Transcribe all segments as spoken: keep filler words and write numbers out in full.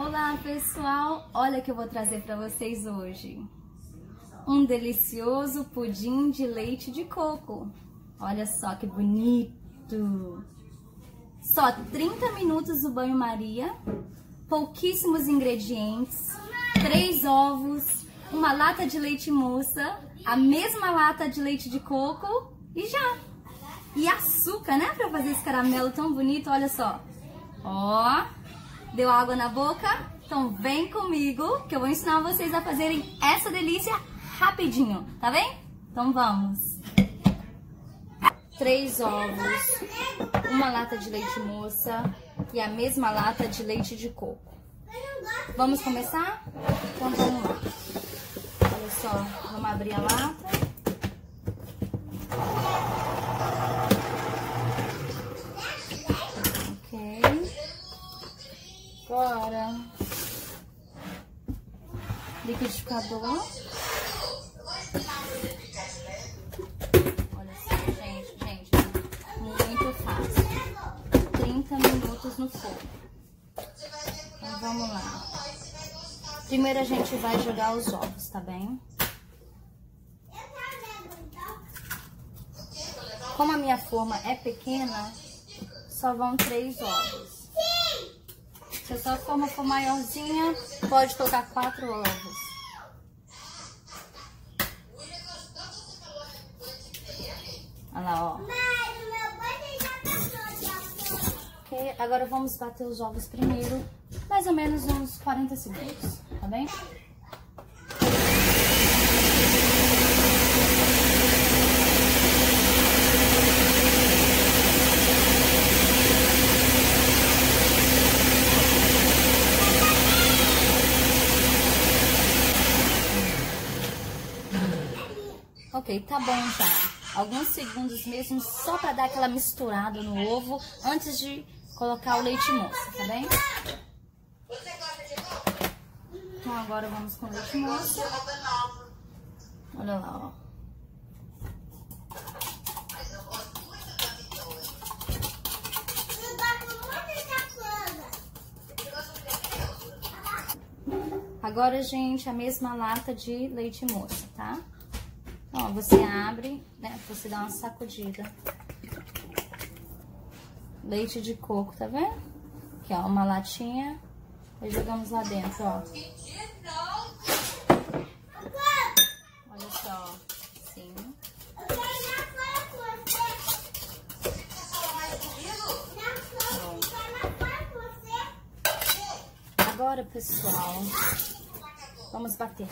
Olá pessoal, olha o que eu vou trazer para vocês hoje. Um delicioso pudim de leite de coco. Olha só que bonito. Só trinta minutos do banho-maria, pouquíssimos ingredientes, três ovos, uma lata de leite moça, a mesma lata de leite de coco e já. E açúcar, né, para fazer esse caramelo tão bonito, olha só. Ó, deu água na boca? Então vem comigo que eu vou ensinar vocês a fazerem essa delícia rapidinho, tá bem? Então vamos. Três ovos, uma lata de leite moça e a mesma lata de leite de coco. Vamos começar? Então vamos lá. Olha só, vamos abrir a lata. Ok. Agora, liquidificador. Olha só, gente, gente, muito fácil. trinta minutos no fogo. Então vamos lá. Primeiro a gente vai jogar os ovos, tá bem? Como a minha forma é pequena, só vão três ovos. Se a sua forma for maiorzinha, pode colocar quatro ovos. Olha lá, ó. Ok, agora vamos bater os ovos primeiro, mais ou menos uns quarenta segundos, tá bem? Ok, tá bom já. Alguns segundos mesmo, só pra dar aquela misturada no ovo antes de colocar o leite moça, tá bem? Então agora vamos com o leite moça. Olha lá, ó. Agora, gente, a mesma lata de leite moça, tá? Ó, você abre, né? Você dá uma sacudida. Leite de coco, tá vendo? Aqui, ó, uma latinha. E jogamos lá dentro, ó. Olha só, assim. Agora, pessoal, vamos bater.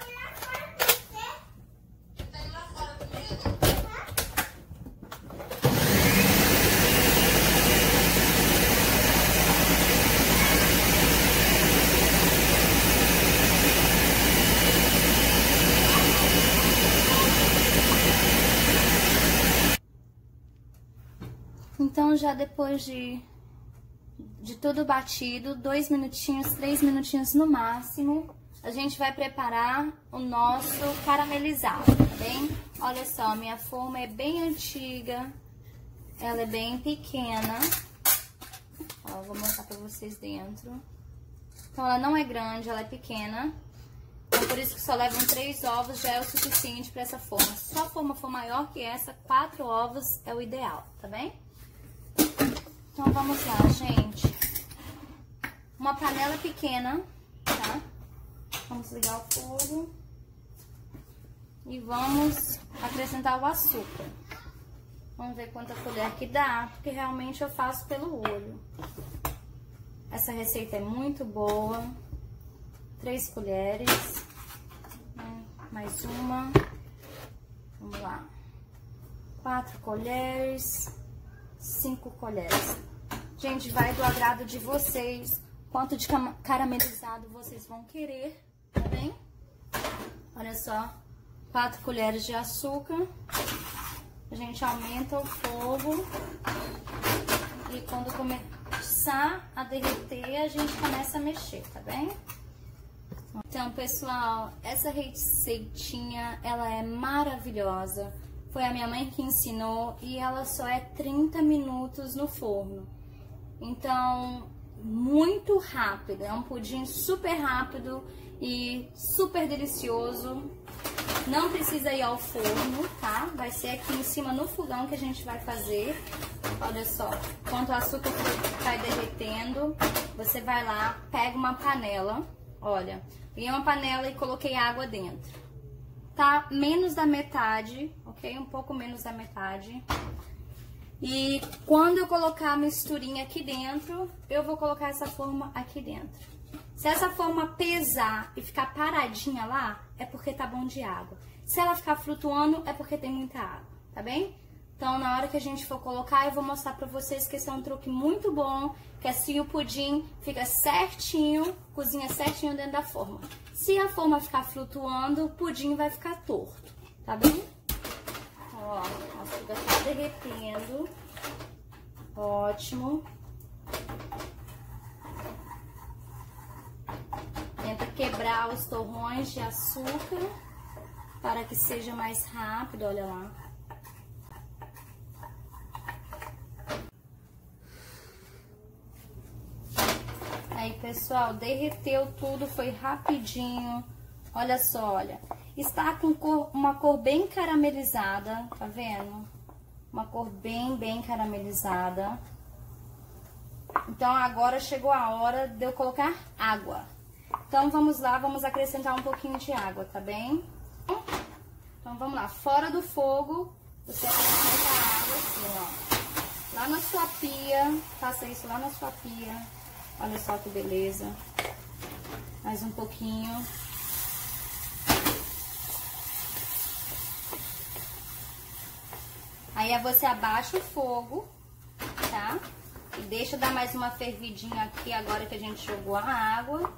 Então, já depois de, de tudo batido, dois minutinhos, três minutinhos no máximo, a gente vai preparar o nosso caramelizado, tá bem? Olha só, minha forma é bem antiga, ela é bem pequena. Ó, vou mostrar pra vocês dentro. Então, ela não é grande, ela é pequena. Então, por isso que só levam três ovos, já é o suficiente pra essa forma. Se a forma for maior que essa, quatro ovos é o ideal, tá bem? Então, vamos lá, gente. Uma panela pequena, tá? Vamos ligar o fogo. E vamos acrescentar o açúcar. Vamos ver quanta colher que dá, porque realmente eu faço pelo olho. Essa receita é muito boa. Três colheres. Mais uma. Vamos lá. Quatro colheres. Cinco colheres. Gente, vai do agrado de vocês, quanto de caramelizado vocês vão querer, tá bem? Olha só, quatro colheres de açúcar. A gente aumenta o fogo e quando começar a derreter, a gente começa a mexer, tá bem? Então, pessoal, essa receitinha, ela é maravilhosa. Foi a minha mãe que ensinou e ela só é trinta minutos no forno. Então, muito rápido. É um pudim super rápido e super delicioso. Não precisa ir ao forno, tá? Vai ser aqui em cima no fogão que a gente vai fazer. Olha só, enquanto o açúcar vai derretendo, você vai lá, pega uma panela. Olha, peguei uma panela e coloquei água dentro. Tá menos da metade, ok? Um pouco menos da metade. E quando eu colocar a misturinha aqui dentro, eu vou colocar essa forma aqui dentro. Se essa forma pesar e ficar paradinha lá, é porque tá bom de água. Se ela ficar flutuando, é porque tem muita água, tá bem? Então, na hora que a gente for colocar, eu vou mostrar pra vocês que esse é um truque muito bom, que assim o pudim fica certinho, cozinha certinho dentro da forma. Se a forma ficar flutuando, o pudim vai ficar torto, tá bem? Ó, o açúcar tá derretendo. Ótimo. Tenta quebrar os torrões de açúcar para que seja mais rápido, olha lá. Aí, pessoal, derreteu tudo, foi rapidinho. Olha só, olha. Está com cor, uma cor bem caramelizada, tá vendo? Uma cor bem, bem caramelizada. Então, agora chegou a hora de eu colocar água. Então, vamos lá, vamos acrescentar um pouquinho de água, tá bem? Então, vamos lá. Fora do fogo, você acrescenta a água assim, ó. Lá na sua pia, faça isso lá na sua pia. Olha só que beleza. Mais um pouquinho. Aí, você abaixa o fogo, tá? E deixa dar mais uma fervidinha aqui agora que a gente jogou a água.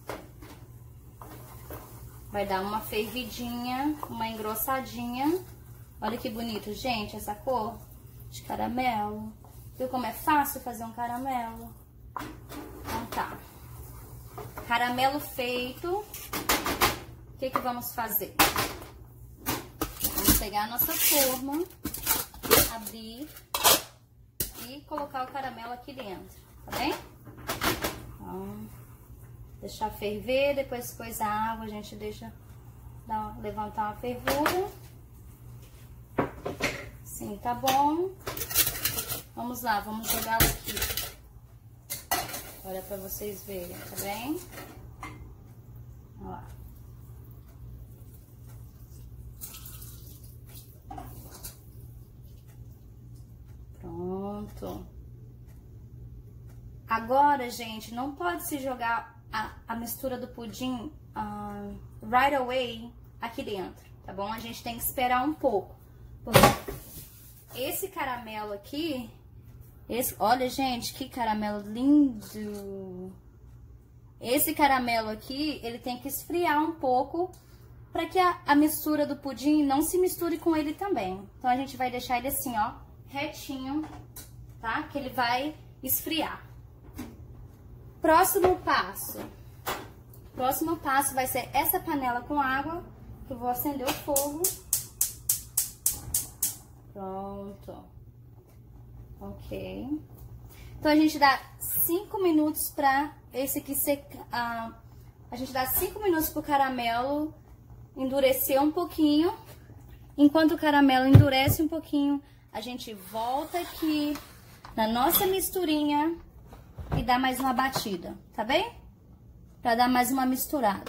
Vai dar uma fervidinha, uma engrossadinha. Olha que bonito, gente, essa cor de caramelo. Viu como é fácil fazer um caramelo? Então tá. Caramelo feito. O que que vamos fazer? Vamos pegar a nossa forma, abrir e colocar o caramelo aqui dentro, tá bem? Então, deixar ferver, depois coisar a água, a gente deixa dar, levantar uma fervura. Sim, tá bom. Vamos lá, vamos jogar aqui. Olha pra vocês verem, tá bem? Olha lá. Pronto. Agora, gente, não pode se jogar a, a mistura do pudim uh, right away aqui dentro, tá bom? A gente tem que esperar um pouco. Porque esse caramelo aqui, esse, olha, gente, que caramelo lindo! Esse caramelo aqui, ele tem que esfriar um pouco para que a, a mistura do pudim não se misture com ele também. Então, a gente vai deixar ele assim, ó, retinho, tá? Que ele vai esfriar. Próximo passo. Próximo passo vai ser essa panela com água, que eu vou acender o fogo. Pronto. Ok. Então, a gente dá cinco minutos pra esse aqui secar. Uh, a gente dá cinco minutos pro caramelo endurecer um pouquinho. Enquanto o caramelo endurece um pouquinho, a gente volta aqui na nossa misturinha e dá mais uma batida, tá bem? Pra dar mais uma misturada.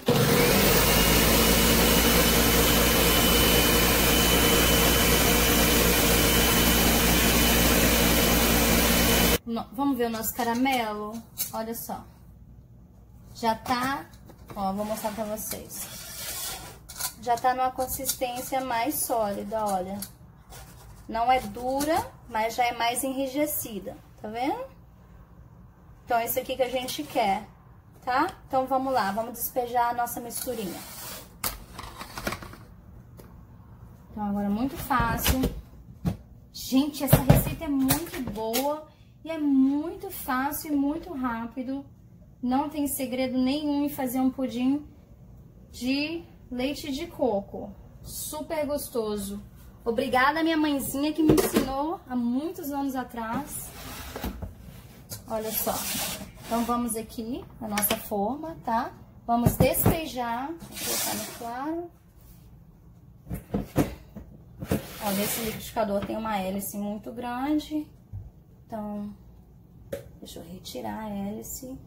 Vamos ver o nosso caramelo? Olha só. Já tá... Ó, vou mostrar pra vocês. Já tá numa consistência mais sólida, olha. Não é dura, mas já é mais enrijecida, tá vendo? Então, é isso aqui que a gente quer, tá? Então, vamos lá, vamos despejar a nossa misturinha. Então, agora é muito fácil. Gente, essa receita é muito boa e é muito fácil e muito rápido. Não tem segredo nenhum em fazer um pudim de leite de coco. Super gostoso. Obrigada, minha mãezinha, que me ensinou há muitos anos atrás. Olha só. Então, vamos aqui na nossa forma, tá? Vamos despejar, vou colocar no claro. Olha, esse liquidificador tem uma hélice muito grande, então, deixa eu retirar a hélice.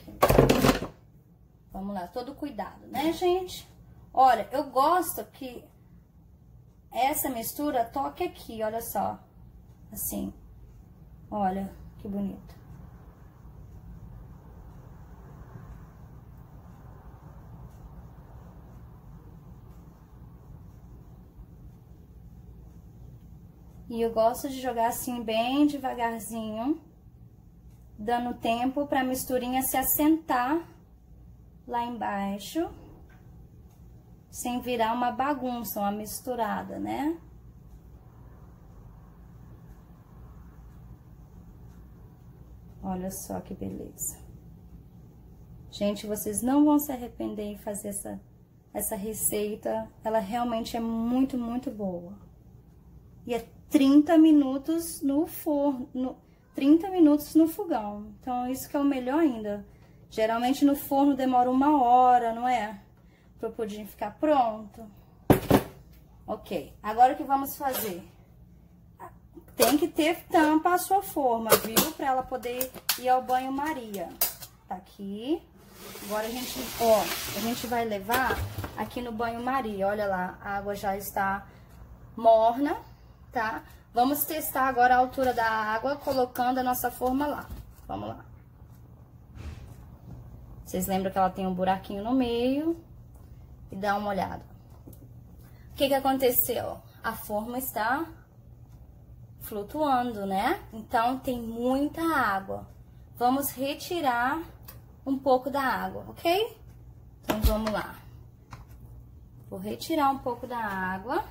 Vamos lá, todo cuidado, né, gente? Olha, eu gosto que essa mistura toque aqui, olha só, assim, olha que bonito. E eu gosto de jogar assim bem devagarzinho, dando tempo para a misturinha se assentar lá embaixo, sem virar uma bagunça, uma misturada, né? Olha só que beleza. Gente, vocês não vão se arrepender em fazer essa, essa receita. Ela realmente é muito, muito boa. E é trinta minutos no forno, no, trinta minutos no fogão. Então, isso que é o melhor ainda. Geralmente no forno demora uma hora, não é? Para o pudim ficar pronto. Ok, agora o que vamos fazer? Tem que ter tampa a sua forma, viu? Para ela poder ir ao banho-maria. Tá aqui. Agora a gente, ó, a gente vai levar aqui no banho-maria. Olha lá, a água já está morna, tá? Vamos testar agora a altura da água colocando a nossa forma lá. Vamos lá. Vocês lembram que ela tem um buraquinho no meio? E dá uma olhada. O que que aconteceu? A forma está flutuando, né? Então, tem muita água. Vamos retirar um pouco da água, ok? Então, vamos lá. Vou retirar um pouco da água.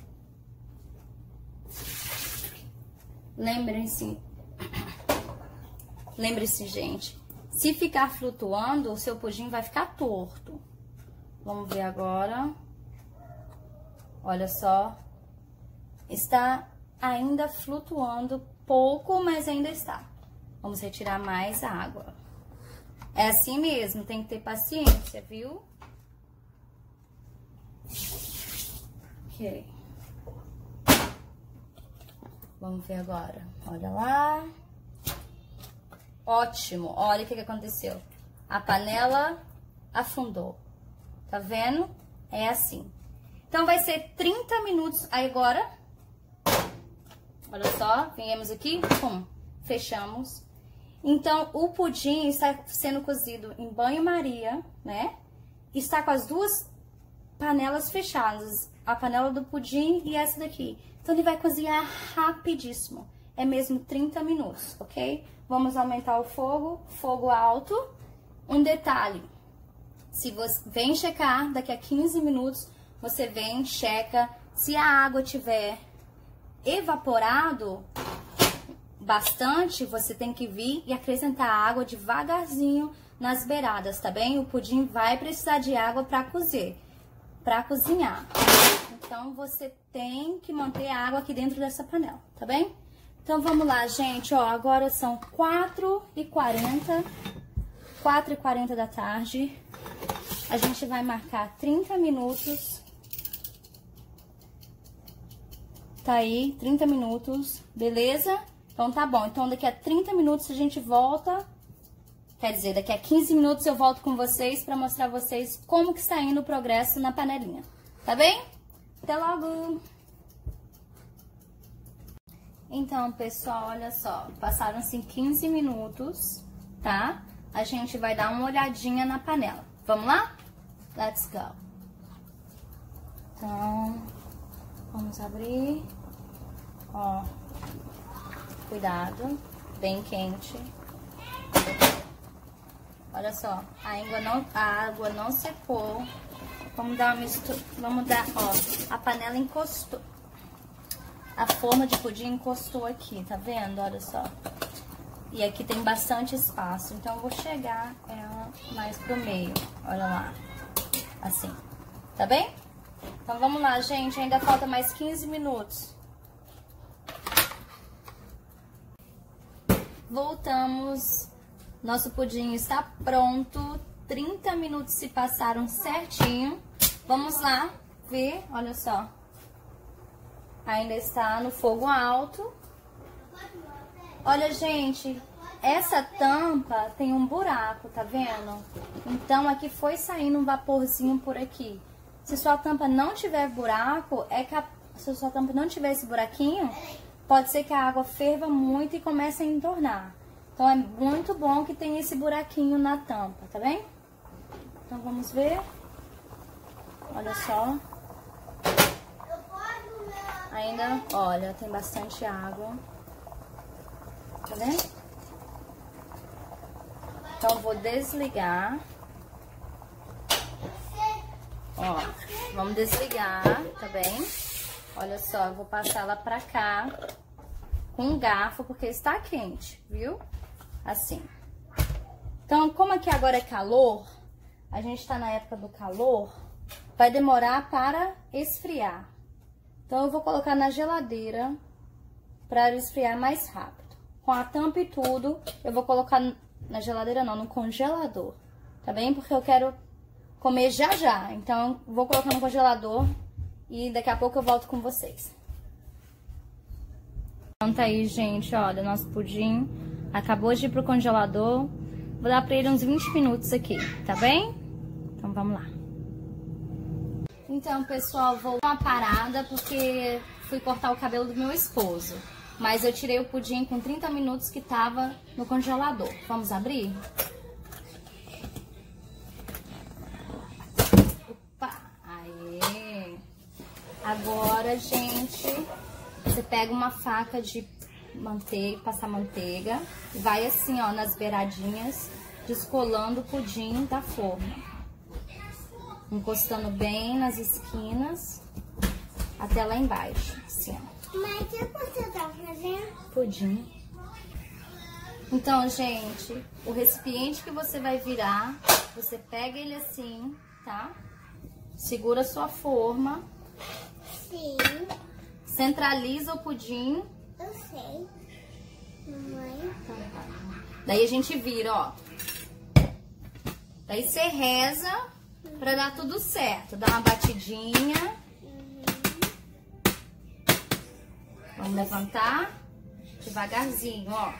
Lembrem-se, lembre-se, gente, se ficar flutuando, o seu pudim vai ficar torto. Vamos ver agora. Olha só. Está ainda flutuando pouco, mas ainda está. Vamos retirar mais água. É assim mesmo, tem que ter paciência, viu? Ok. Vamos ver agora. Olha lá. Ótimo. Olha o que que aconteceu. A panela afundou. Tá vendo? É assim. Então, vai ser trinta minutos. Aí, agora, olha só, viemos aqui, pum, fechamos. Então, o pudim está sendo cozido em banho-maria, né? Está com as duas panelas fechadas. A panela do pudim e essa daqui. Então, ele vai cozinhar rapidíssimo. É mesmo trinta minutos, ok? Vamos aumentar o fogo, fogo alto. Um detalhe, se você vem checar, daqui a quinze minutos, você vem, checa. Se a água tiver evaporado bastante, você tem que vir e acrescentar água devagarzinho nas beiradas, tá bem? O pudim vai precisar de água para cozer, para cozinhar. Então, você tem que manter a água aqui dentro dessa panela, tá bem? Então, vamos lá, gente, ó, agora são quatro e quarenta, quatro e quarenta da tarde. A gente vai marcar trinta minutos. Tá aí, trinta minutos, beleza? Então, tá bom. Então, daqui a trinta minutos a gente volta. Quer dizer, daqui a quinze minutos eu volto com vocês pra mostrar a vocês como que está indo o progresso na panelinha. Tá bem? Até logo! Então, pessoal, olha só. Passaram-se quinze minutos, tá? A gente vai dar uma olhadinha na panela. Vamos lá? Let's go! Então, vamos abrir. Ó, cuidado, bem quente. Olha só, a água não, a água não secou. Vamos dar uma mistura, vamos dar, ó, a panela encostou. A forma de pudim encostou aqui, tá vendo? Olha só. E aqui tem bastante espaço, então eu vou chegar ela mais pro meio. Olha lá, assim, tá bem? Então vamos lá, gente, ainda falta mais quinze minutos. Voltamos Nosso pudim está pronto. trinta minutos se passaram certinho. Vamos lá ver, olha só. Ainda está no fogo alto. Olha, gente, essa tampa tem um buraco, tá vendo? Então, aqui foi saindo um vaporzinho por aqui. Se sua tampa não tiver buraco, é que a, se sua tampa não tiver esse buraquinho, pode ser que a água ferva muito e comece a entornar. Então, é muito bom que tenha esse buraquinho na tampa, tá bem? Então, vamos ver. Olha só. Ainda, olha, tem bastante água. Tá vendo? Então, vou desligar. Ó, vamos desligar, tá bem? Olha só, eu vou passar ela pra cá com um garfo, porque está quente, viu? Assim. Então, como aqui agora é calor, a gente tá na época do calor, vai demorar para esfriar. Então, eu vou colocar na geladeira para esfriar mais rápido. Com a tampa e tudo, eu vou colocar na geladeira não, no congelador, tá bem? Porque eu quero comer já já, então vou colocar no congelador e daqui a pouco eu volto com vocês. Então tá aí, gente, olha, nosso pudim acabou de ir pro congelador. Vou dar pra ele uns vinte minutos aqui, tá bem? Então vamos lá. Então, pessoal, vou dar uma parada porque fui cortar o cabelo do meu esposo. Mas eu tirei o pudim com trinta minutos que tava no congelador. Vamos abrir? Agora, gente, você pega uma faca de manteiga, passar manteiga, e vai assim, ó, nas beiradinhas, descolando o pudim da forma. Encostando bem nas esquinas, até lá embaixo, assim, ó. Mas o que você tá fazendo? Pudim. Então, gente, o recipiente que você vai virar, você pega ele assim, tá? Segura a sua forma. Sim. Centraliza o pudim. Eu sei. Mamãe. Daí a gente vira, ó. Daí você reza pra dar tudo certo. Dá uma batidinha. Uhum. Vamos levantar. Devagarzinho, ó.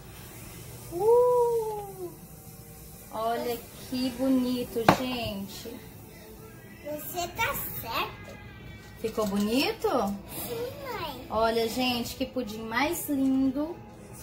Uh! Olha que bonito, gente. Você tá certo. Ficou bonito? Sim, mãe. Olha, gente, que pudim mais lindo.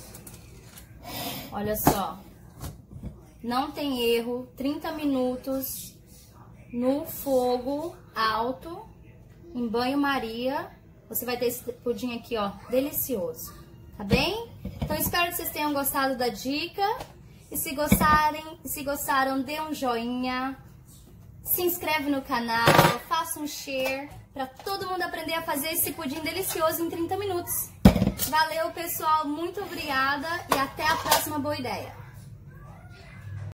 Olha só. Não tem erro. trinta minutos no fogo alto, em banho-maria. Você vai ter esse pudim aqui, ó, delicioso. Tá bem? Então, espero que vocês tenham gostado da dica. E se gostarem, se gostaram, dê um joinha. Se inscreve no canal, faça um share para todo mundo aprender a fazer esse pudim delicioso em trinta minutos. Valeu, pessoal, muito obrigada e até a próxima boa ideia.